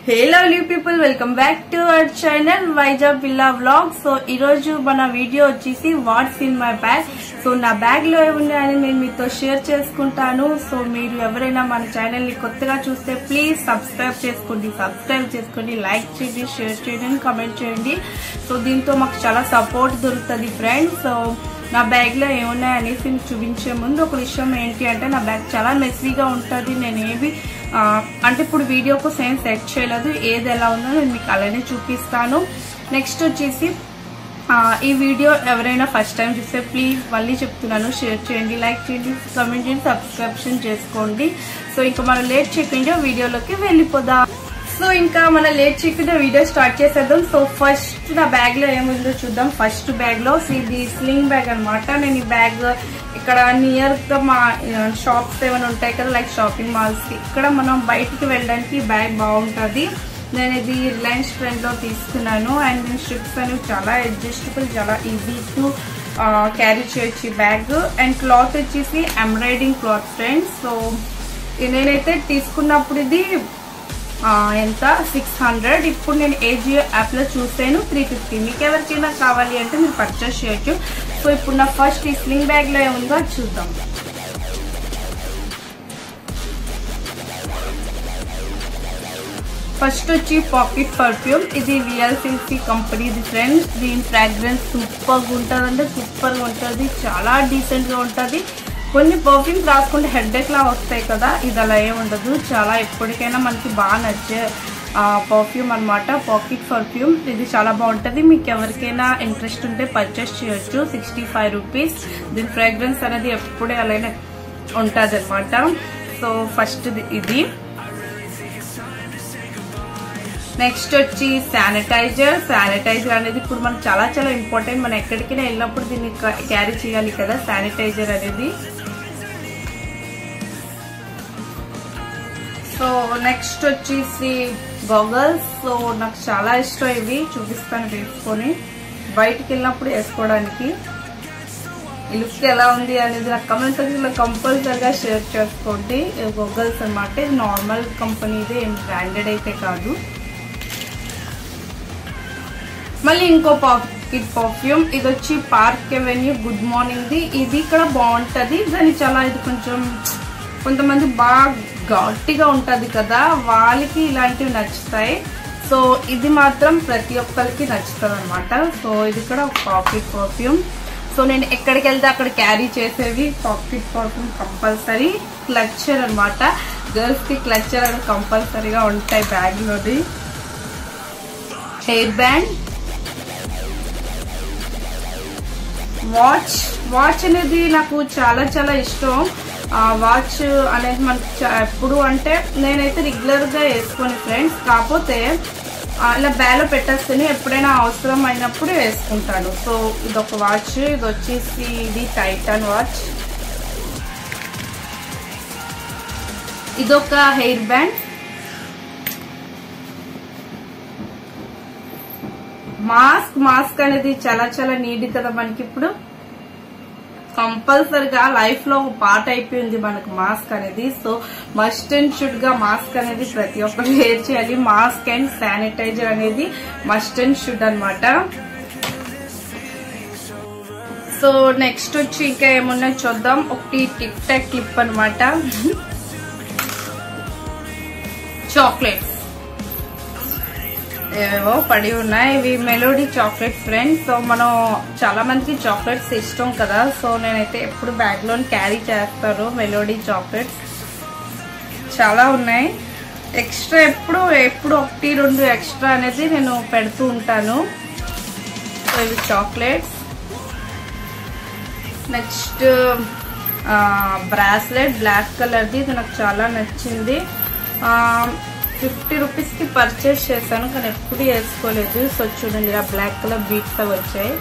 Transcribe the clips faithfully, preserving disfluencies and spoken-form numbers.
Hello lovely people, welcome back to our channel Vaija Villa Vlog. So ee roju mana video vachesi what's in my bag. So na bag lo evunnaani nenu meeto share cheskuntanu. So meeru evaraina mana channel ni kottaga chuste please subscribe cheskondi subscribe cheskondi like cheyandi share cheyandi comment cheyandi. So deento maaku chala support dorutadi friends. So నా bag లో ఏమున్నాయి అనేసి చూపించే ముందు ఒక విషయం ఏంటి అంటే నా బ్యాగ్ చాలా మెస్సీగా ఉంటుంది. నేను ఏవి అంటే ఇప్పుడు వీడియో కోసం ఏం సెట్ చేయలేదు, ఏది ఎలా ఉందో నేను మీకు అలానే చూపిస్తాను. నెక్స్ట్ వచ్చేసి ఈ వీడియో ఎవరైనా ఫస్ట్ టైం చూస్తే ప్లీజ్ మళ్ళీ చెప్తున్నాను, షేర్ చేయండి, లైక్ చేయండి, కామెంట్ చేయండి, సబ్స్క్రిప్షన్ చేసుకోండి. సో ఇంకా మనం లేట్ చేయకుండా వీడియోలోకి వెళ్ళిపోదాం. సో ఇంకా మన లేట్ చేయకుండా వీడియో స్టార్ట్ చేసేద్దాం. సో ఫస్ట్ నా బ్యాగ్ లో ఏముందో చూద్దాం. ఫస్ట్ బ్యాగ్ లో ఇది స్లింగ్ బ్యాగ్ అనమాట. నేను ఈ బ్యాగ్ ఇక్కడ నియర్ గా మా షాప్స్ ఏమైనా ఉంటాయి కదా, లైక్ షాపింగ్ మాల్స్ కి, ఇక్కడ మనం బయటికి వెళ్ళడానికి ఈ బ్యాగ్ బాగుంటుంది. నేను ఇది రిలయన్స్ ట్రెండ్ లో తీసుకున్నాను. అండ్ దీని స్ట్రిప్స్ అనేవి చాలా అడ్జస్టబుల్, చాలా ఈజీ టు క్యారీ చేయొచ్చు ఈ బ్యాగ్. అండ్ క్లాత్ వచ్చేసి ఎంబ్రాయిడింగ్ క్లాత్ ఫ్రెండ్స్. సో నేనైతే తీసుకున్నప్పుడు ఇది ఎంత సిక్స్ హండ్రెడ్ ఇప్పుడు నేను ఏజియో యాప్ లో చూసాను త్రీ ఫిఫ్టీ. మీకు ఎవరికైనా కావాలి అంటే మీరు పర్చేస్ చేయొచ్చు. సో ఇప్పుడు నా ఫస్ట్ ఈ స్లింగ్ బ్యాగ్ లో ఏముందో చూద్దాం. ఫస్ట్ వచ్చి పాకెట్ పర్ఫ్యూమ్. ఇది విఎల్సిసి కంపెనీది ఫ్రెండ్స్. దీని ఫ్రాగ్రెన్స్ సూపర్ గా ఉంటుంది, అంటే సూపర్ గా ఉంటుంది, చాలా డీసెంట్ గా ఉంటుంది. కొన్ని పర్ఫ్యూమ్స్ రాసుకుంటే హెడ్ ఎక్ లా వస్తాయి కదా, ఇది అలా ఏమి ఉండదు. చాలా ఎప్పటికైనా మనకి బాగా నచ్చే పర్ఫ్యూమ్ అనమాట, పాకెట్ పర్ఫ్యూమ్. ఇది చాలా బాగుంటుంది. మీకు ఎవరికైనా ఇంట్రెస్ట్ ఉంటే పర్చేస్ చేయొచ్చు. Sixty five rupees. దీని ఫ్రాగ్రెన్స్ అనేది ఎప్పుడే అలానే ఉంటుంది అనమాట. సో ఫస్ట్ ఇది. నెక్స్ట్ వచ్చి శానిటైజర్. శానిటైజర్ అనేది ఇప్పుడు మనకు చాలా చాలా ఇంపార్టెంట్. మనం ఎక్కడికైనా వెళ్ళినప్పుడు దీన్ని క్యారీ చేయాలి కదా శానిటైజర్ అనేది. సో నెక్స్ట్ వచ్చేసి గోగల్స్. సో నాకు చాలా ఇష్టం ఇవి, చూపిస్తాను వేసుకొని బయటికి వెళ్ళినప్పుడు వేసుకోవడానికి. ఈ లుక్ ఎలా ఉంది అనేది నాకు కమెంట్ సెక్షన్ లో కంపల్సరీగా షేర్ చేసుకోండి. గోగల్స్ అనమాట. ఇది నార్మల్ కంపెనీది, ఏం బ్రాండెడ్ అయితే కాదు. మళ్ళీ ఇంకో పాకెట్ పర్ఫ్యూమ్. ఇది వచ్చి పార్క్ ఎవెన్యూ గుడ్ మార్నింగ్ ది. ఇది ఇక్కడ బాగుంటది, దాని చాలా ఇది కొంచెం కొంతమంది బాగా గట్టిగా ఉంటది కదా, వాళ్ళకి ఇలాంటివి నచ్చుతాయి. సో ఇది మాత్రం ప్రతి ఒక్కరికి నచ్చుతుంది అనమాట. సో ఇది కూడా పాకెట్ పర్ఫ్యూమ్. సో నేను ఎక్కడికి వెళ్తే అక్కడ క్యారీ చేసేవి పాకెట్ పర్ఫ్యూమ్ కంపల్సరీ. క్లచ్చర్ అనమాట, గర్ల్స్ కి క్లచ్చర్ అనేది కంపల్సరీగా ఉంటాయి బ్యాగ్ లోది. Hair band, watch. వాచ్ అనేది నాకు చాలా చాలా ఇష్టం. వాచ్ అనేది మనకి ఎప్పుడు అంటే నేనైతే రెగ్యులర్ గా వేసుకోను ఫ్రెండ్స్, కాకపోతే ఇలా బ్యాగ్ లో పెట్టేస్తేనే ఎప్పుడైనా అవసరం అయినప్పుడు వేసుకుంటాను. సో ఇదొక వాచ్. ఇది వచ్చేసి ఇది టైటాన్ వాచ్. ఇదొక హెయిర్ బ్యాండ్. మాస్క్. మాస్క్ అనేది చాలా చాలా నీడ్ కదా మనకి, ఇప్పుడు కంపల్సరిగా లైఫ్ లో ఒక పార్ట్ అయిపోయింది మనకు మాస్క్ అనేది. సో మస్ట్ అండ్ షుడ్ గా మాస్క్ అనేది ప్రతి ఒక్కరు వేర్ చేయాలి. మాస్క్ అండ్ శానిటైజర్ అనేది మస్ట్ అండ్ షుడ్ అనమాట. సో నెక్స్ట్ వచ్చి ఇంకా ఏమున్నా చూద్దాం. ఒకటి టిక్ టాక్ క్లిప్ అనమాట. చాక్లెట్స్ ఏవో పడి ఉన్నాయి. ఇవి మెలోడీ చాక్లెట్ ఫ్రెండ్స్. సో మనం చాలా మందికి చాక్లెట్స్ ఇష్టం కదా, సో నేనైతే ఎప్పుడు బ్యాగ్ లో క్యారీ చేస్తాను మెలోడీ చాక్లెట్స్. చాలా ఉన్నాయి ఎక్స్ట్రా, ఎప్పుడు ఎప్పుడు ఒకటి రెండు ఎక్స్ట్రా అనేది నేను పెడుతూ ఉంటాను. సో ఇవి చాక్లెట్స్. నెక్స్ట్ బ్రాస్లెట్ బ్లాక్ కలర్ది. ఇది నాకు చాలా నచ్చింది. ఫిఫ్టీ రూపీస్ కి పర్చేస్ చేశాను, కానీ ఎప్పుడు వేసుకోలేదు. సో చూడండి ఇలా బ్లాక్ కలర్ బీట్స్ అవి వచ్చాయి.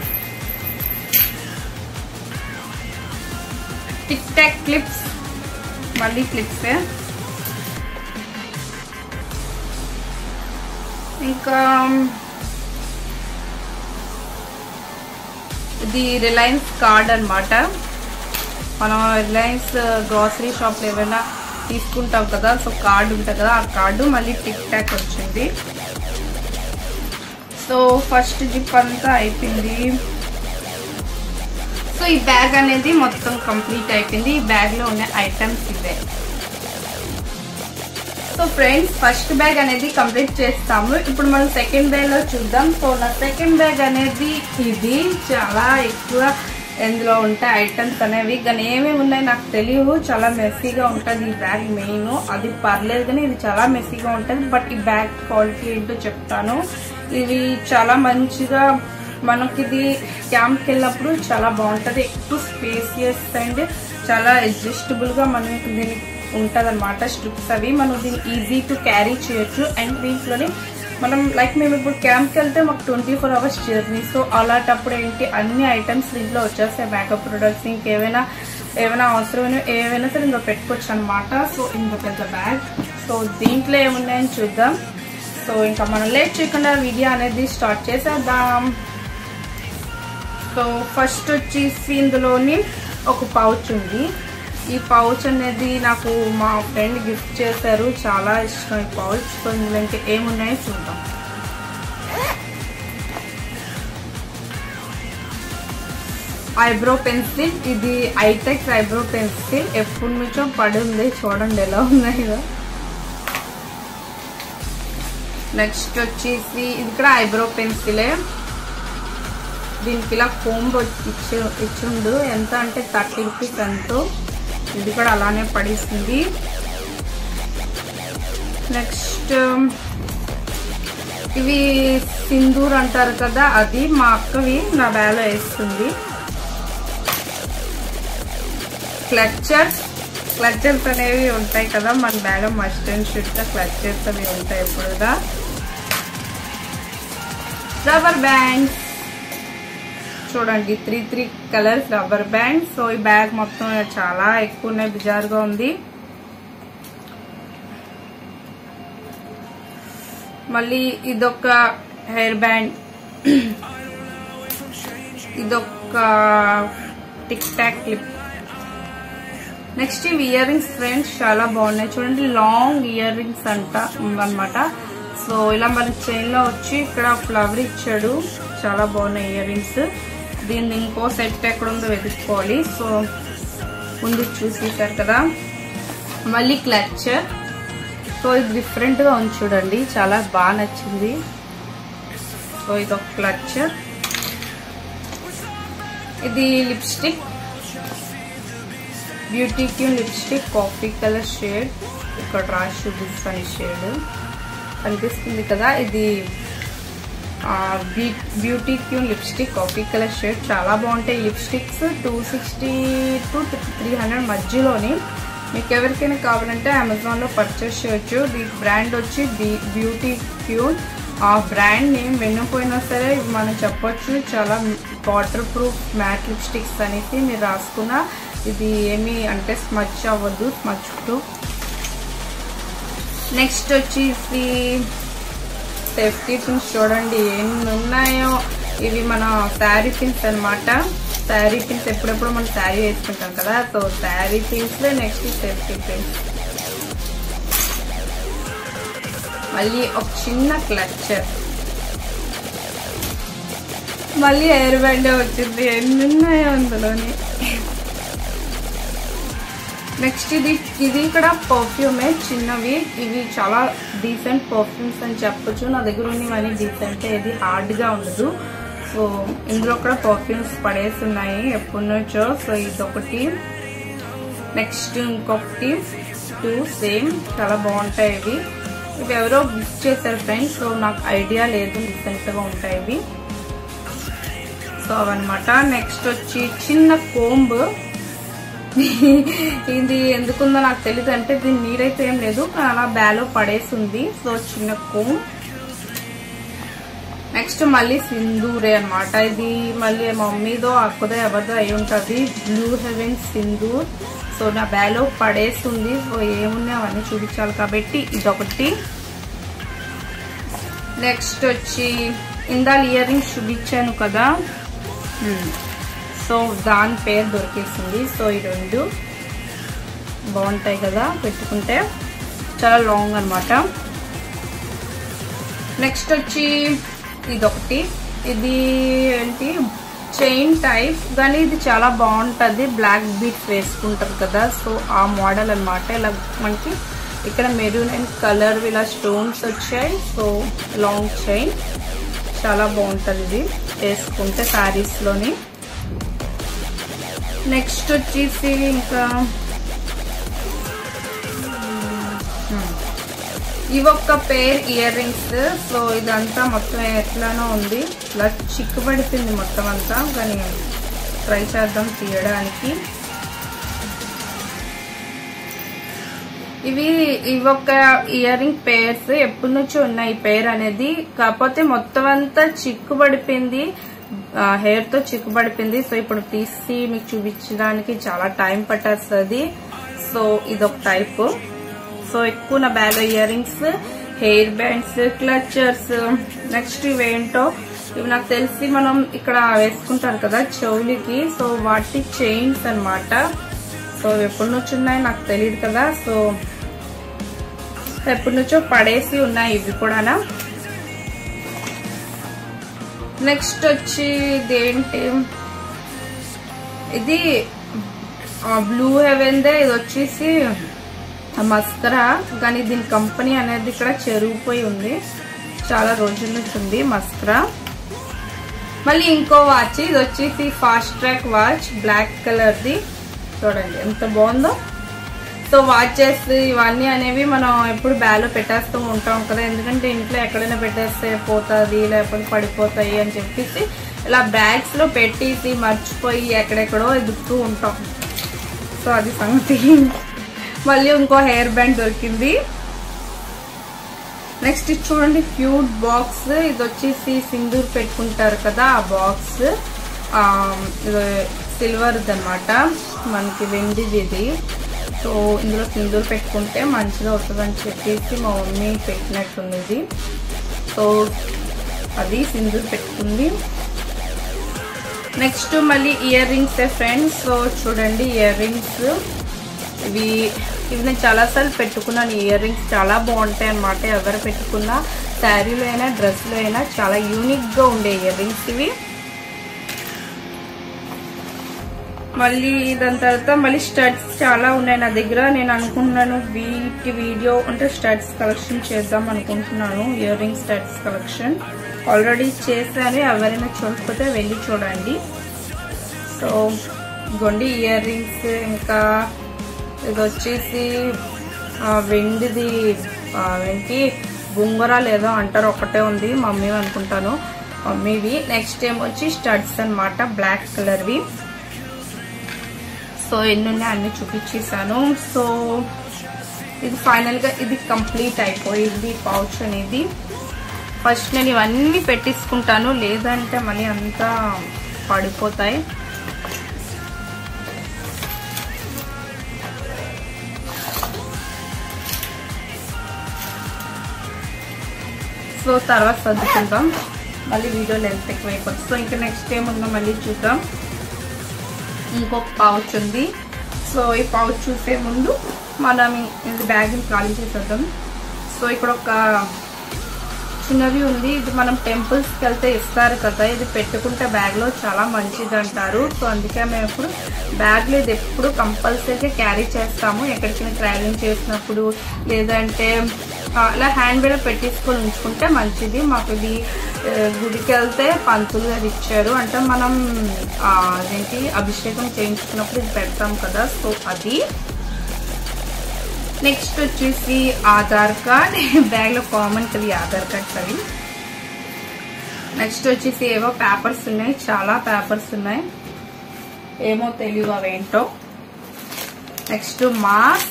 టిక్ టాక్ క్లిప్స్, మళ్ళీ క్లిప్సే. ఇంకా ఇది రిలయన్స్ కార్డ్ అనమాట. మనం రిలయన్స్ గ్రోసరీ షాప్ లో ఏమైనా తీసుకుంటాం కదా, సో కార్డు ఉంటుంది కదా, ఆ కార్డు మళ్ళీ టిక్ టాక్ వచ్చింది. సో ఫస్ట్ జిప్ అంతా అయిపోయింది. సో ఈ బ్యాగ్ అనేది మొత్తం కంప్లీట్ అయిపోయింది. ఈ బ్యాగ్ లో ఉన్న ఐటమ్స్ ఇవే. సో ఫ్రెండ్స్, ఫస్ట్ బ్యాగ్ అనేది కంప్లీట్ చేస్తాము. ఇప్పుడు మనం సెకండ్ బ్యాగ్ లో చూద్దాం. సో నా సెకండ్ బ్యాగ్ అనేది ఇది. చాలా ఎక్కువ ఇందులో ఉంటాయి ఐటమ్స్ అనేవి, కానీ ఏమేమి ఉన్నాయి నాకు తెలియవు. చాలా మెస్సీగా ఉంటుంది ఈ బ్యాగ్. మెయిన్ అది పర్లేదు, కానీ ఇది చాలా మెస్సీగా ఉంటుంది. బట్ ఈ బ్యాగ్ క్వాలిటీ ఏంటో చెప్తాను. ఇది చాలా మంచిగా మనకి ఇది క్యాంప్కి వెళ్ళినప్పుడు చాలా బాగుంటుంది. ఎక్కువ స్పేసియస్ అండ్ చాలా అడ్జస్టబుల్ గా మనకి దీనికి ఉంటుంది అనమాట. స్ట్రిప్స్ అవి మనం దీన్ని ఈజీ టు క్యారీ చేయొచ్చు. అండ్ దీంట్లోనే మనం లైక్ మేము ఇప్పుడు క్యాంప్కి వెళ్తే మాకు twenty four hours journey. So అలాంటప్పుడు ఏంటి అన్ని ఐటమ్స్ దీంట్లో వచ్చేస్తాయి. మేకప్ ప్రొడక్ట్స్ ఇంకేమైనా ఏమైనా అవసరమైన ఏవైనా సరే ఇంకా పెట్టుకోవచ్చు అనమాట. సో ఇంకొక పెద్ద బ్యాగ్. సో దీంట్లో ఏమున్నాయని చూద్దాం. సో ఇంకా మనం లేట్ చేయకుండా వీడియో అనేది స్టార్ట్ చేసేద్దాం. సో ఫస్ట్ వచ్చేసి ఇందులోని ఒక పౌచ్ ఉంది. ఈ పౌచ్ అనేది నాకు మా ఫ్రెండ్ గిఫ్ట్ చేశారు. చాలా ఇష్టం ఈ పౌచ్. సో ఇందులో ఇంకా ఏమున్నాయో చూద్దాం. Eyebrow pencil. ఇది ఐటెక్స్ ఐబ్రో పెన్సిల్. ఎప్పటి నుంచో పడి ఉంది, చూడండి ఎలా ఉన్నాయో. నెక్స్ట్ వచ్చేసి ఇది కూడా ఐబ్రో పెన్సిలే. దీనికి ఇలా కోంబ్ ఇచ్చి ఇచ్చిండు. ఎంత అంటే థర్టీ రూపీస్ ఎంతో. ఇది కూడా అలానే పడిస్తుంది. నెక్స్ట్ ఇవి సింధూర్ అంటారు కదా, అది మా అక్కవి నా బ్యాగ్లో వేస్తుంది. క్లచర్స్. క్లచర్స్ అనేవి ఉంటాయి కదా మన బ్యాగ్. మస్ట్ అండ్ షుడ్ గా క్లచర్స్ అవి ఉంటాయి ఎప్పుడుగా. రబ్బర్ బ్యాండ్స్ చూడండి, three three colours rubber band. So ఈ బ్యాగ్ మొత్తం చాలా ఎక్కువ ఉన్నాయి, బిజారుగా ఉంది. మళ్ళీ ఇదొక హెయిర్ బ్యాండ్, ఇదొక టిక్ టాక్ క్లిప్. నెక్స్ట్ ఇవి ఇయర్ రింగ్స్ ఫ్రెండ్స్, చాలా బాగున్నాయి చూడండి. లాంగ్ ఇయర్ రింగ్స్ అంట అనమాట. సో ఇలా మన చైన్ లో వచ్చి ఇక్కడ ఫ్లవర్ ఇచ్చాడు. చాలా బాగున్నాయి ఇయర్ రింగ్స్. దీన్ని ఇంకో సెట్ ఎక్కడ ఉందో వెతుక్కోవాలి. సో ముందు చూసేసారు కదా. మళ్ళీ క్లచర్. సో ఇది డిఫరెంట్ గా ఉంది చూడండి, చాలా బాగా నచ్చింది. సో ఇది ఒక క్లచర్. ఇది lipstick, beauty queen lipstick, coffee colour shade. ఇక్కడ రాసి చూపిస్తాను షేడ్, కనిపిస్తుంది కదా. ఇది beauty queen lipstick coffee colour shade. చాలా బాగుంటాయి lipsticks. Two sixty to three hundred మధ్యలోని. మీకు ఎవరికైనా కావాలంటే అమెజాన్ లో పర్చేస్ చేయొచ్చు. దీని బ్రాండ్ వచ్చి బ్యూటీ క్యూన్. ఆ బ్రాండ్ నేమ్ వినకపోయినా సరే మనం చెప్పొచ్చు. చాలా వాటర్ ప్రూఫ్ మ్యాట్ లిప్స్టిక్స్ అనేసి మీరు రాసుకున్న ఇది ఏమి అంటే స్మచ్ అవ్వదు, స్మచ్ ప్రూఫ్. నెక్స్ట్ వచ్చేసి సేఫ్టీ పిన్స్. చూడండి ఎన్ని ఉన్నాయో. ఇవి మన శారీ పిన్స్ అనమాట. శారీ పిన్స్ ఎప్పుడెప్పుడు మనం శారీ వేసుకుంటాం కదా. సో శారీ పిన్స్ లో నెక్స్ట్ సేఫ్టీ పిన్స్. మళ్ళీ ఒక చిన్న క్లచర్. మళ్ళీ హెయిర్ బ్యాండ్ వచ్చింది. ఎన్ని ఉన్నాయో అందులోని. నెక్స్ట్ ఇది ఇది కూడా పర్ఫ్యూమే, చిన్నవి. ఇవి చాలా డీసెంట్ పర్ఫ్యూమ్స్ అని చెప్పొచ్చు. నా దగ్గర ఉన్నవన్నీ డీసెంట్, ఇది హార్డ్ గా ఉండదు. సో ఇందులో కూడా పర్ఫ్యూమ్స్ పడేసి ఉన్నాయి ఎప్పటి నుంచో. సో ఇదొకటి. నెక్స్ట్ ఇంకొకటి, టూ సేమ్, చాలా బాగుంటాయి ఇవి. ఇవి ఎవరో గిఫ్ట్ చేశారు ఫ్రెండ్స్. సో నాకు ఐడియా లేదు, డీసెంట్ గా ఉంటాయి ఇవి. సో అవన్నమాట. నెక్స్ట్ వచ్చి చిన్న కోంబ్. ఇది ఎందుకుందో నాకు తెలియదు, అంటే దీని నీరైతే ఏం లేదు, అలా బ్యాలో పడేసింది. సో చిన్న కోమ్. నెక్స్ట్ మళ్ళీ సింధూరే అనమాట. ఇది మళ్ళీ మమ్మీదో అక్కదో ఎవరిదో అయి ఉంటుంది. Blue haven Sindoor. సో నా బ్యాలో పడేస్తుంది. సో ఏమున్నాయి అవన్నీ చూపించాలి కాబట్టి ఇదొకటి. నెక్స్ట్ వచ్చి ఇందాక ఇయర్ రింగ్స్ చూపించాను కదా, సో దాని పేరు దొరికేసింది. సో ఈ రెండు. బాగుంటాయి కదా పెట్టుకుంటే, చాలా లాంగ్ అన్నమాట. నెక్స్ట్ వచ్చి ఇదొకటి, ఇది ఏంటి చైన్ టైప్ కానీ ఇది చాలా బాగుంటుంది. బ్లాక్ బీట్స్ వేసుకుంటారు కదా, సో ఆ మోడల్ అన్నమాట. ఇలా మనకి ఇక్కడ మెరూన్ అండ్ కలర్ ఇలా స్టోన్స్ వచ్చాయి. సో లాంగ్ చైన్ చాలా బాగుంటుంది ఇది వేసుకుంటే శారీస్లోని. నెక్స్ట్ వచ్చేసి ఇంకా ఇవి ఒక్క పేర్ ఇయర్ రింగ్స్. సో ఇదంతా మొత్తం ఎట్లానో ఉంది, ఇలా చిక్కుపడిపోయింది మొత్తం అంతా, కానీ ట్రై చేద్దాం తీయడానికి. ఇవి ఇవొక ఇయర్ రింగ్ పేర్స్ ఎప్పటి నుంచో ఉన్నాయి ఈ పేర్ అనేది, కాకపోతే మొత్తం అంతా చిక్కుపడిపోయింది, హెయిర్ తో చిక్కుపడిపోయింది. సో ఇప్పుడు తీసి మీకు చూపించడానికి చాలా టైం పట్టేస్తుంది. సో ఇదొక టైప్. సో ఎక్కువ నా bag earrings, hair bands, clutchers. Next ఇవేంటో ఇవి నాకు తెలిసి మనం ఇక్కడ వేసుకుంటారు కదా చెవులకి, సో వాటి చైన్స్ అన్నమాట. సో ఎప్పటి నుంచి ఉన్నాయి నాకు తెలియదు కదా, సో ఎప్పటి నుంచో పడేసి ఉన్నాయి ఇవి కూడా. నెక్స్ట్ వచ్చి ఇదేంటి, ఇది బ్లూ హెవెన్ దే. ఇది వచ్చేసి మస్కరా, కానీ దీని కంపెనీ అనేది ఇక్కడ చెరిగిపోయి ఉంది, చాలా రోజుల నుంచి ఉంది మస్కరా. మళ్ళీ ఇంకో వాచ్, ఇది వచ్చేసి Fastrack watch, black colour ది. చూడండి ఎంత బాగుందో. సో వాచెస్ ఇవన్నీ అనేవి మనం ఎప్పుడు బ్యాగ్ లో పెట్టేస్తూ ఉంటాం కదా, ఎందుకంటే ఇంట్లో ఎక్కడైనా పెట్టేస్తే పోతుంది లేకపోతే పడిపోతాయి అని చెప్పేసి ఇలా బ్యాగ్స్ లో పెట్టేసి మర్చిపోయి ఎక్కడెక్కడో ఎదుగుతూ ఉంటాం. సో అది సంగతి. మళ్ళీ ఇంకో హెయిర్ బ్యాండ్ దొరికింది. నెక్స్ట్ చూడండి క్యూట్ బాక్స్, ఇది వచ్చేసి సింధూర్ పెట్టుకుంటారు కదా ఆ బాక్స్, సిల్వర్ అన్నమాట, మనకి వెండిది ఇది. సో ఇందులో సింధూర్ పెట్టుకుంటే మంచిగా వస్తుందని చెప్పేసి మా మమ్మీ పెట్టినట్టుంది ఇది. సో అది సింధూర్ పెట్టుకుంది. నెక్స్ట్ మళ్ళీ ఇయర్ రింగ్స్ ఫ్రెండ్స్. సో చూడండి ఇయర్ రింగ్స్, ఇవి ఇవి నేను చాలాసార్లు పెట్టుకున్నాను. ఇయర్ రింగ్స్ చాలా బాగుంటాయి అన్నమాట, ఎవరు పెట్టుకున్నా శారీలో అయినా డ్రెస్లో అయినా చాలా యూనిక్ గా ఉండే ఇయర్ రింగ్స్ ఇవి. మళ్ళీ దాని తర్వాత మళ్ళీ స్టడ్స్ చాలా ఉన్నాయి నా దగ్గర. నేను అనుకుంటున్నాను వీటి వీడియో అంటే స్టడ్స్ కలెక్షన్ చేద్దాం అనుకుంటున్నాను, earring studs collection. Already చేశాను, ఎవరైనా చూడకపోతే వెళ్ళి చూడండి. సో గొండి ఇయర్ రింగ్స్, ఇంకా ఇది వచ్చేసి వెండిది ఏంటి బుంగరాలు ఏదో అంటారు, ఒకటే ఉంది మమ్మీ అనుకుంటాను, మమ్మీవి. నెక్స్ట్ ఏమో వచ్చి స్టడ్స్ అన్నమాట, బ్లాక్ కలర్వి. సో ఎన్ని ఉన్నాయి అన్ని చూపించేసాను. సో ఇది ఫైనల్ గా ఇది కంప్లీట్ అయిపోయింది పౌచ్ అనేది. ఫస్ట్ నేను ఇవన్నీ పెట్టించుకుంటాను, లేదంటే మళ్ళీ అంతా పడిపోతాయి. సో తర్వాత సర్దుకుందాం, మళ్ళీ వీడియో లెంత్ ఎక్కువ అయిపోతుంది. సో ఇంకా నెక్స్ట్ ఏముందో మళ్ళీ చూద్దాం. ఇంకొక పౌచ్ ఉంది. సో ఈ పౌచ్ చూసే ముందు మనం ఇది బ్యాగ్ ఖాళీ చేసేద్దాం. సో ఇక్కడ ఒక చిన్నది ఉంది, ఇది మనం టెంపుల్స్ కి వెళ్తే ఇస్తారు కదా, ఇది పెట్టుకుంటే బ్యాగ్ లో చాలా మంచిది అంటారు. సో అందుకే మేము ఎప్పుడు బ్యాగ్ లో ఇది ఎప్పుడు కంపల్సరీగా క్యారీ చేస్తాము, ఎక్కడికైనా ట్రావెలింగ్ చేసినప్పుడు, లేదంటే అలా హ్యాండ్ బ్యాగ్ పెట్టేసుకొని ఉంచుకుంటే మంచిది. మాకు ఇది గుడికి వెళ్తే పంతులు గారు ఇచ్చారు, అంటే మనం అదేంటి అభిషేకం చేయించుకున్నప్పుడు ఇది పెడతాం కదా, సో అది. నెక్స్ట్ వచ్చేసి ఆధార్ కార్డ్, బ్యాగ్ లో కామన్ కదా ఆధార్ కార్డ్స్ అవి. నెక్స్ట్ వచ్చేసి ఏవో పేపర్స్ ఉన్నాయి, చాలా పేపర్స్ ఉన్నాయి, ఏమో తెలియదు అవేంటో. Next mask.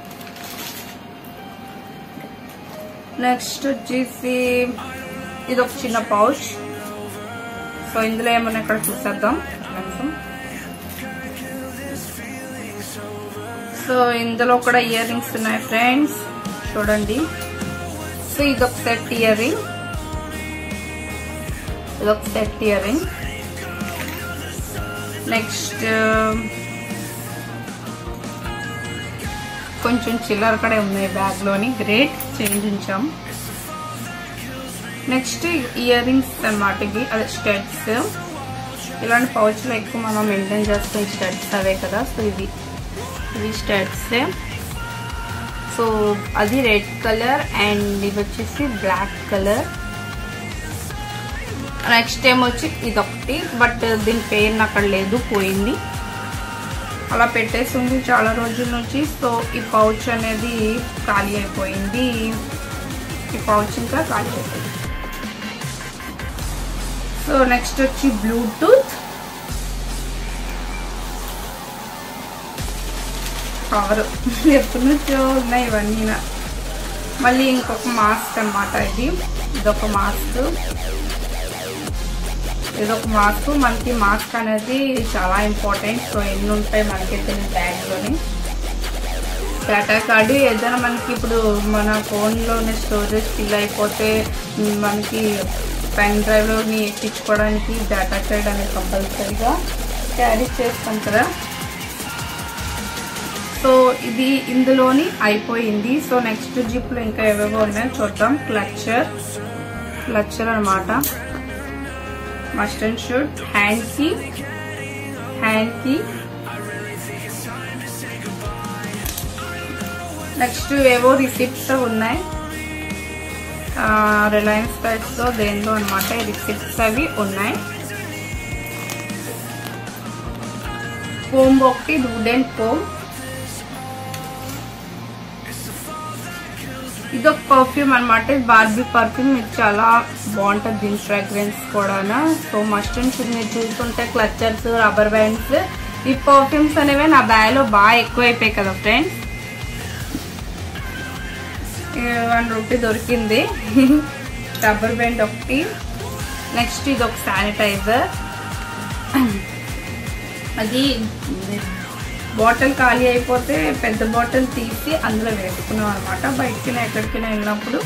నెక్స్ట్ వచ్చేసి ఇది ఒక చిన్న పౌచ్. సో ఇందులో ఏమన్నా ఇక్కడ చూసేద్దాం. సో ఇందులో కూడా ఇయర్ రింగ్స్ ఉన్నాయి ఫ్రెండ్స్, చూడండి. సో ఇదొక సెట్ ఇయర్ రింగ్, ఇదొక సెట్ ఇయర్ రింగ్. నెక్స్ట్ కొంచెం చిల్లర కూడా ఉన్నాయి బ్యాగ్ లోని. గ్రేట్, చేంజ్ ఉంచాం. నెక్స్ట్ ఇయర్ రింగ్స్ అన్నమాట. ఇవి అదే స్టడ్స్. ఇలాంటి పౌచ్ లో ఎక్కువ మనం మెయింటైన్ చేస్తాం స్టడ్స్ అవే కదా. సో ఇవి ఇవి స్టడ్స్. సో అది రెడ్ కలర్ అండ్ ఇవి వచ్చేసి బ్లాక్ కలర్. నెక్స్ట్ టైం వచ్చి ఇదొకటి, బట్ దీని పేరు అక్కడ లేదు, పోయింది. అలా పెట్టేసి ఉంది చాలా రోజుల నుంచి. సో ఈ పౌచ్ అనేది ఖాళీ అయిపోయింది. ఈ పౌచ్ ఇంకా ఖాళీ అయిపోయింది. సో నెక్స్ట్ వచ్చి బ్లూటూత్ కవర్. ఎప్పటి నుంచో ఉన్నాయి ఇవన్నీ. మళ్ళీ ఇంకొక మాస్క్ అన్నమాట. ఇది ఇదొక మాస్క్. ఇదొక మాస్క్. మనకి మాస్క్ అనేది చాలా ఇంపార్టెంట్. సో ఎన్ని ఉంటాయి మనకైతే బ్యాగ్ లోని. డేటా కార్డు ఏదైనా మనకి ఇప్పుడు మన ఫోన్లోనే స్టోరేజ్ ఫిల్ అయిపోతే మనకి పెన్ డ్రైవ్లోని ఎక్కించుకోవడానికి డేటా కార్డ్ అనేది కంపల్సరీగా క్యారీ చేస్తాం కదా. సో ఇది ఇందులోని అయిపోయింది. సో నెక్స్ట్ జిప్లో ఇంకా ఏవేవో ఉన్నాయో చూద్దాం. క్లచ్చర్ క్లచ్చర్ అనమాట. Must and should. Hanky hanky next ఏవో రిసిప్ట్స్ ఉన్నాయి. రిలయన్స్ టైప్స్ లో దేంట్లో అనమాట రిసిప్ట్స్ అవి ఉన్నాయి. కోమ్ ఒకటి, వుడెన్ కోమ్. ఇదొక పర్ఫ్యూమ్ అనమాట. Barbie perfume. ఇది చాలా బాగుంటుంది దీని ఫ్రాగ్రెన్స్ కూడా. So must and should. మీరు చూస్తుంటే క్లచర్స్, రబ్బర్ బ్యాండ్స్, ఈ పర్ఫ్యూమ్స్ అనేవి నా బ్యాగ్ లో బాగా ఎక్కువైపోయాయి కదా ఫ్రెండ్స్. వన్ రూపీ దొరికింది రబ్బర్ బ్యాండ్ ఒకటి. నెక్స్ట్ ఇది ఒక శానిటైజర్. అది బాటిల్ ఖాళీ అయిపోతే పెద్ద బాటిల్ తీసి అందులో వేసుకున్నాం అనమాట బయటికి ఎక్కడికైనా వెళ్ళినప్పుడు.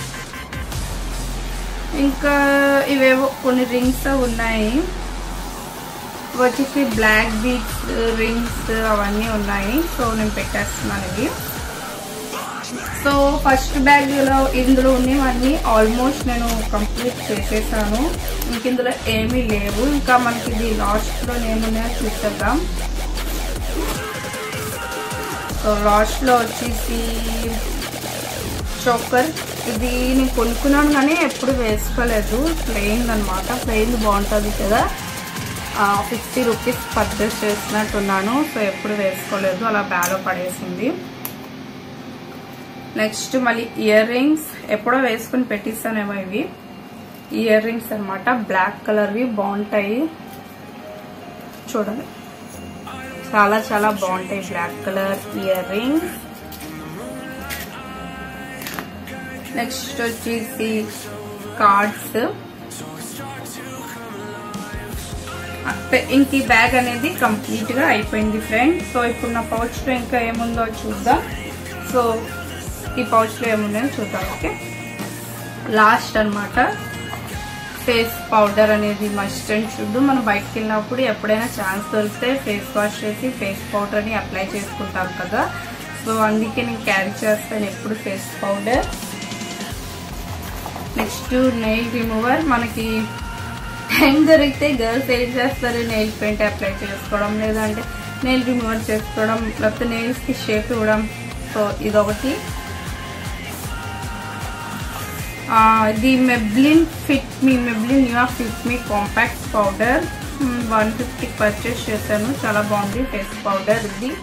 ఇంకా ఇవేవో కొన్ని రింగ్స్ ఉన్నాయి. వచ్చేసి బ్లాక్ బీడ్స్ రింగ్స్ అవన్నీ ఉన్నాయి. సో నేను పెట్టేస్తున్నాను ఇవి. సో ఫస్ట్ బ్యాగ్ లో ఇందులో ఉన్నవన్నీ ఆల్మోస్ట్ నేను కంప్లీట్ చేసేసాను. ఇంక ఇందులో ఏమీ లేవు. ఇంకా మనకి ఇది లాస్ట్ లో ఏమున్నాయో చూసేద్దాం. సో లాస్ట్ లో వచ్చేసి చోకర్. ఇది నేను కొనుక్కున్నాను కానీ ఎప్పుడు వేసుకోలేదు. ప్లెయిన్ అనమాట. ప్లెయిన్ బాగుంటుంది కదా. ఫిఫ్టీ రూపీస్ పర్చేస్ చేసినట్టున్నాను. సో ఎప్పుడు వేసుకోలేదు, అలా బ్యాగ్లో పడేసింది. నెక్స్ట్ మళ్ళీ ఇయర్ రింగ్స్. ఎప్పుడో వేసుకుని పెట్టిస్తానేమో ఇవి. ఇయర్ రింగ్స్ అనమాట. బ్లాక్ కలర్వి బాగుంటాయి చూడండి. చాలా చాలా బాగుంటాయి black colour earrings. Next వచ్చేసి కార్డ్స్. ఇంక ఈ బ్యాగ్ అనేది కంప్లీట్ గా అయిపోయింది ఫ్రెండ్స్. సో ఇప్పుడు నా పౌచ్ లో ఇంకా ఏముందో చూద్దాం. సో ఈ పౌచ్ లో ఏమున్నాయో చూద్దాం. ఓకే, లాస్ట్ అనమాట ఫేస్ పౌడర్ అనేది మస్ట్ అండ్ షుడ్. మనం బయటకు వెళ్ళినప్పుడు ఎప్పుడైనా ఛాన్స్ దొరికితే ఫేస్ వాష్ చేసి ఫేస్ పౌడర్ ని అప్లై చేసుకుంటాం కదా. సో అందుకే నేను క్యారీ చేస్తాను ఎప్పుడు face powder. Next nail remover. మనకి టైం దొరికితే గర్ల్స్ ఏం చేస్తారు, నెయిల్ పెయింట్ అప్లై చేసుకోవడం, లేదంటే నెయిల్ రిమూవర్ చేసుకోవడం, లేకపోతే నెయిల్స్ కి షేప్ ఇవ్వడం. సో ఇదొకటి. ఇది Maybelline fit me Maybelline new fit me compact powder. One fifty purchase చేశాను. చాలా బాగుంది ఫేస్ పౌడర్. ఇది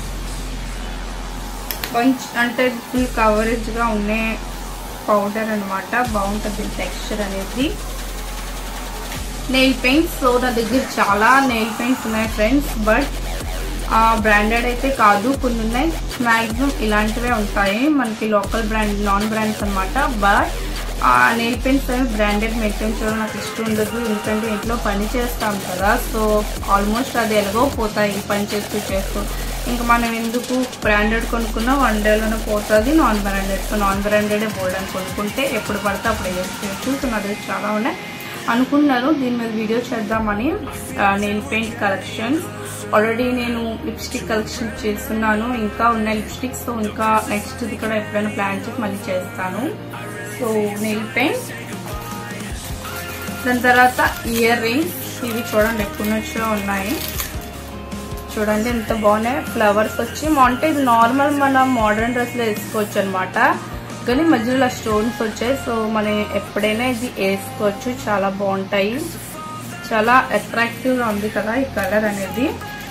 కొంచెం అంటే ఫుల్ కవరేజ్ గా ఉండే పౌడర్ అనమాట. బాగుంటుంది టెక్స్చర్ అనేది. Nail paints. సో నా దగ్గర చాలా నెయిల్ పెయింట్స్ ఉన్నాయి ఫ్రెండ్స్, బట్ బ్రాండెడ్ అయితే కాదు. కొన్ని ఉన్నాయి, మ్యాక్సిమం ఇలాంటివే ఉంటాయి. మనకి లోకల్ బ్రాండ్ నాన్ బ్రాండ్స్ అనమాట. బట్ నెయిల్ పెయింట్స్ అనేవి బ్రాండెడ్ మెయింటైన్ చేయడం నాకు ఇష్టం ఉండదు. ఎందుకంటే ఇంట్లో పని చేస్తాం కదా. సో ఆల్మోస్ట్ అది ఎలాగో పోతాయి పని చేస్తూ చేస్తూ. ఇంకా మనం ఎందుకు బ్రాండెడ్ కొనుక్కున్నా వన్ డేలోనే పోతుంది. Non branded so non branded bold అని కొనుక్కుంటే ఎప్పుడు పడితే అప్పుడు వేసుకోవచ్చు. సో నా దగ్గర చాలా ఉన్నాయి అనుకున్నాను దీని మీద వీడియో చేద్దామని. నెయిల్ పెయింట్ కలెక్షన్స్ ఆల్రెడీ నేను లిప్స్టిక్ కలెక్షన్ చేస్తున్నాను, ఇంకా ఉన్నాయి లిప్స్టిక్స్. సో ఇంకా నెక్స్ట్ ఇది కూడా ఎప్పుడైనా ప్లాన్ చేసి మళ్ళీ చేస్తాను. సో నెయిల్ పెయింట్, దాని తర్వాత ఇయర్ రింగ్స్. ఇవి చూడండి ఎప్పటి నుంచో ఉన్నాయి, చూడండి ఎంత బాగున్నాయి. ఫ్లవర్స్ వచ్చి అంటే ఇది నార్మల్ మన మోడర్న్ డ్రెస్ లో వేసుకోవచ్చు అనమాట, కానీ మధ్యలో స్టోన్స్ వచ్చాయి. సో మనం ఎప్పుడైనా ఇది వేసుకోవచ్చు, చాలా బాగుంటాయి. చాలా అట్రాక్టివ్ గా ఉంది కదా ఈ కలర్ అనేది.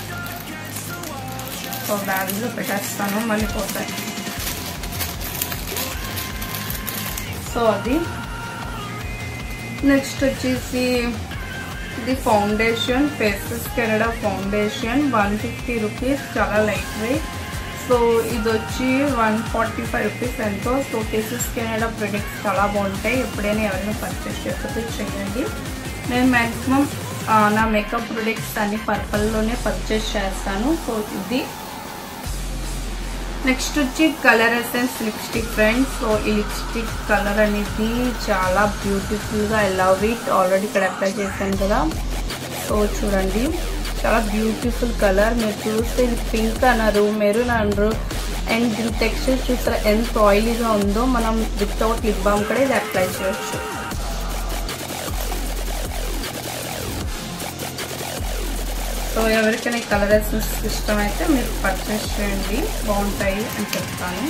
సో బ్యాగ్ లో పెట్టేస్తాను, మళ్ళీ పోతాయి. సో అది నెక్స్ట్ వచ్చేసి ఇది foundation, Faces Canada foundation, one fifty rupees, చాలా లైట్ వెయిట్. సో ఇది వచ్చి వన్ ఫార్టీ ఫైవ్ రూపీస్ ఎంతో. సో ఫేసెస్ కెనడా ప్రొడక్ట్స్ చాలా బాగుంటాయి, ఎప్పుడైనా ఎవరైనా పర్చేస్ చేస్తే చేయండి. నేను మ్యాక్సిమం నా మేకప్ ప్రొడక్ట్స్ అన్ని పర్పల్లోనే పర్చేస్ చేస్తాను. సో ఇది నెక్స్ట్ వచ్చి Colour Essence lipstick friends. So ఈ లిప్స్టిక్ కలర్ అనేది చాలా బ్యూటిఫుల్ గా, ఐ లవ్ ఇట్. ఆల్రెడీ ఇక్కడ అప్లై చేశాను కదా. సో చూడండి చాలా బ్యూటిఫుల్ కలర్. మీరు చూస్తే ఇది పింక్ అన్నారు, మెరూన్ అన్నారు, అండ్ దీని టెక్స్చర్ చూసారా ఎంత ఆయిలీగా ఉందో. మనం వితౌట్ లిప్ బామ్ కూడా ఇది అప్లై చేయొచ్చు. సో ఎవరికైనా కలర్ ఎసెన్స్ ఇష్టం అయితే మీరు పర్చేస్ చేయండి, బాగుంటాయి అని చెప్తాను.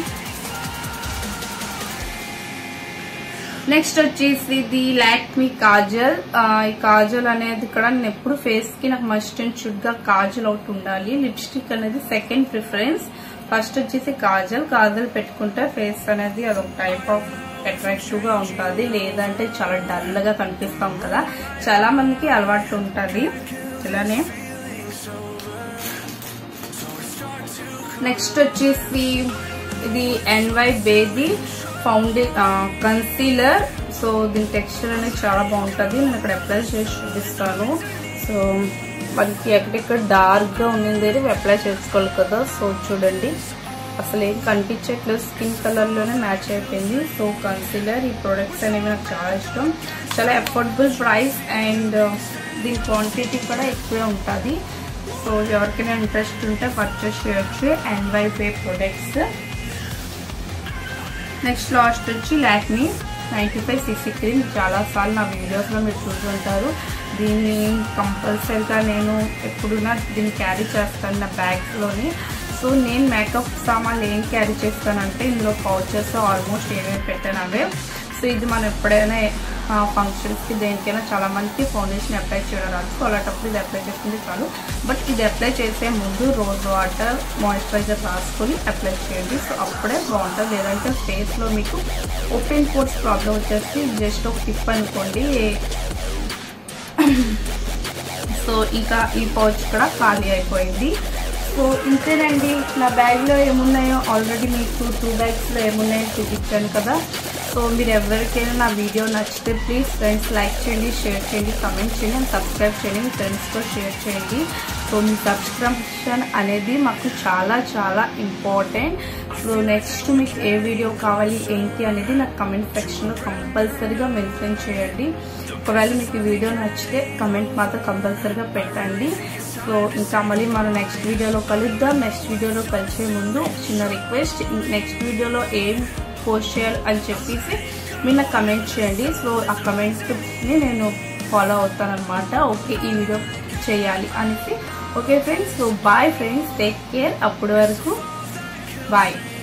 నెక్స్ట్ వచ్చేసి ఇది లాక్మీ కాజల్. ఈ కాజల్ అనేది ఇక్కడ నేను ఎప్పుడు ఫేస్ కి నాకు మస్ట్ అండ్ షుడ్ గా కాజల్ అవుట్ ఉండాలి. లిప్స్టిక్ అనేది సెకండ్ ప్రిఫరెన్స్. ఫస్ట్ వచ్చేసి కాజల్. కాజల్ పెట్టుకుంటే ఫేస్ అనేది అదొక టైప్ ఆఫ్ అట్రాక్టివ్ గా ఉంటుంది, లేదంటే చాలా డల్ గా కనిపిస్తాం కదా, చాలా మందికి అలవాటు ఉంటుంది ఇలానే. నెక్స్ట్ వచ్చేసి ఇది ఎన్వై బేబీ ఫౌండే కన్సీలర్. సో దీని టెక్స్చర్ అనేది చాలా బాగుంటుంది, నేను ఇక్కడ అప్లై చేసి చూపిస్తాను. సో మనకి ఎక్కడెక్కడ డార్క్ గా ఉన్నది అప్లై చేసుకోవాలి కదా. సో చూడండి అసలు ఏం కనిపించట్లేదు, స్కిన్ కలర్ లోనే మ్యాచ్ అయిపోయింది. సో కన్సీలర్ ఈ ప్రొడక్ట్స్ అనేవి నాకు చాలా ఇష్టం, చాలా అఫోర్డబుల్ ప్రైస్, అండ్ దీని క్వాంటిటీ కూడా ఎక్కువే ఉంటుంది. సో ఎవరికైనా ఇంట్రెస్ట్ ఉంటే పర్చేస్ చేయొచ్చు NY Bae products. Next last వచ్చి Lakme ninety five CC cream. చాలా సార్లు నా వీడియోస్ లో మీరు చూసుకుంటారు. దీన్ని కంపల్సరీగా నేను ఎప్పుడున్నా దీన్ని క్యారీ చేస్తాను నా బ్యాగ్స్ లోని. సో నేను మేకప్ సామాన్లు ఏం క్యారీ చేస్తానంటే ఇందులో పౌచెస్ ఆల్మోస్ట్ ఏమేమి పెట్టాను అవే. సో ఇది మనం ఎప్పుడైనా ఫంక్షన్స్ కి దేనికైనా చాలా మందికి ఫౌండేషన్ అప్లై చేయడం రాదు. సో అలాంటప్పుడు ఇది అప్లై చేసుకుంటే చాలు. బట్ ఇది అప్లై చేసే ముందు రోజ్ వాటర్ మాయిశ్చరైజర్ రాసుకొని అప్లై చేయండి. సో అప్పుడే బాగుంటుంది, లేదంటే ఫేస్ లో మీకు ఓపెన్ పోర్స్ ప్రాబ్లం వచ్చేసి జస్ట్ ఒక టిప్ అనుకోండి. సో ఇంకా ఈ పౌచ్ కూడా ఖాళీ అయిపోయింది. సో ఇంతేనండి, నా బ్యాగ్ లో ఏమున్నాయో ఆల్రెడీ మీకు టూ బ్యాగ్స్ లో ఏమున్నాయో చూపించాను కదా. సో మీరు ఎవరికైనా నా వీడియో నచ్చితే ప్లీజ్ ఫ్రెండ్స్ లైక్ చేయండి, షేర్ చేయండి, కమెంట్ చేయండి, అండ్ సబ్స్క్రైబ్ చేయండి, మీ ఫ్రెండ్స్తో షేర్ చేయండి. సో మీ సబ్స్క్రిప్షన్ అనేది మాకు చాలా చాలా ఇంపార్టెంట్. సో నెక్స్ట్ మీకు ఏ వీడియో కావాలి ఏంటి అనేది నాకు కమెంట్ సెక్షన్లో కంపల్సరీగా మెన్షన్ చేయండి. ఒకవేళ మీకు ఈ వీడియో నచ్చితే కమెంట్ మాత్రం కంపల్సరీగా పెట్టండి. సో ఇంకా మళ్ళీ మనం నెక్స్ట్ వీడియోలో కలుద్దాం. నెక్స్ట్ వీడియోలో కలిసే ముందు చిన్న రిక్వెస్ట్, నెక్స్ట్ వీడియోలో ఏం పోస్ట్ చేయాలి అని చెప్పేసి మీరు నాకు కమెంట్ చేయండి. సో ఆ కమెంట్స్ని నేను ఫాలో అవుతాను అనమాట. ఓకే ఈ వీడియో చేయాలి అనేసి. Okay friends, so bye friends, take care. అప్పటి వరకు బాయ్.